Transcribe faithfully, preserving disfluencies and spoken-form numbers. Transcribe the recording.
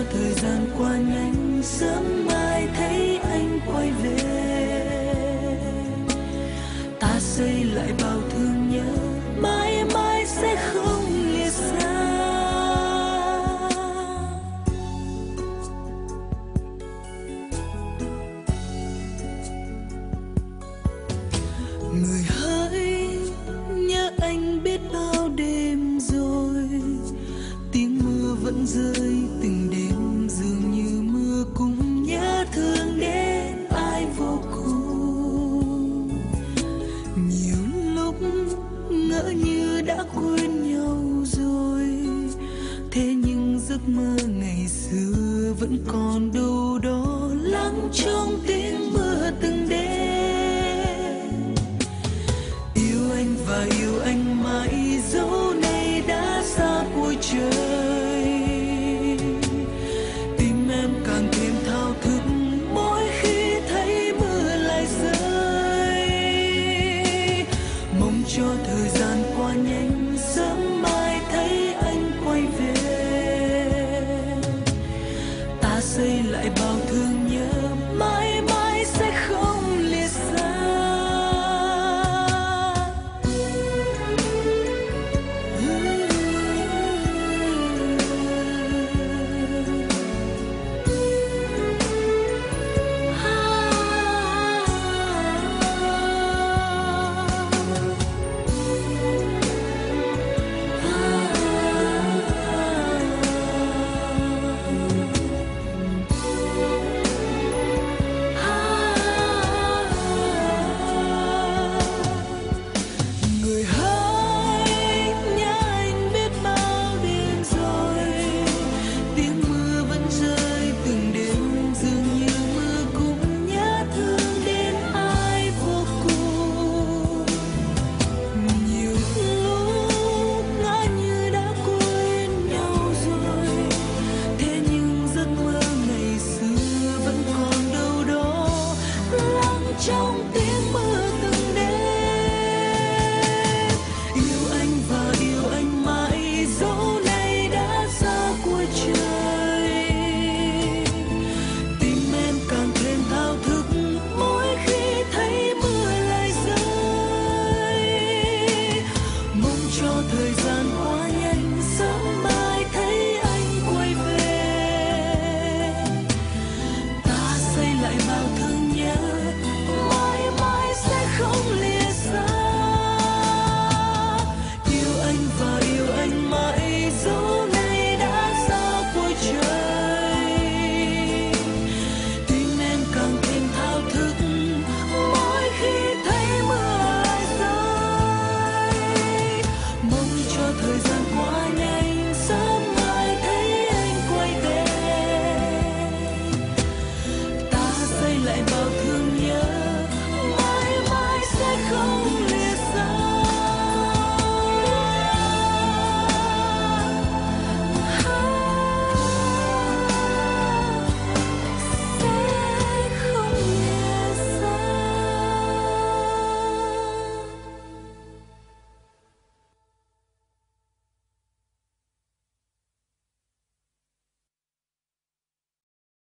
thời gian qua nhanh, sớm mai thấy anh quay về. Ta xây lại bao thương nhớ, mãi mãi sẽ không lìa xa. Người hỡi nhớ anh biết bao đêm rồi, tiếng mưa vẫn rơi từng đêm, dường như mưa cũng nhớ thương đến ai vô cùng. Nhiều lúc ngỡ như đã quên nhau rồi, thế nhưng giấc mơ ngày xưa vẫn còn đâu đó lắng trong tiếng mưa từng đêm. Yêu anh và yêu anh mãi, dẫu này đã xa cuối trời.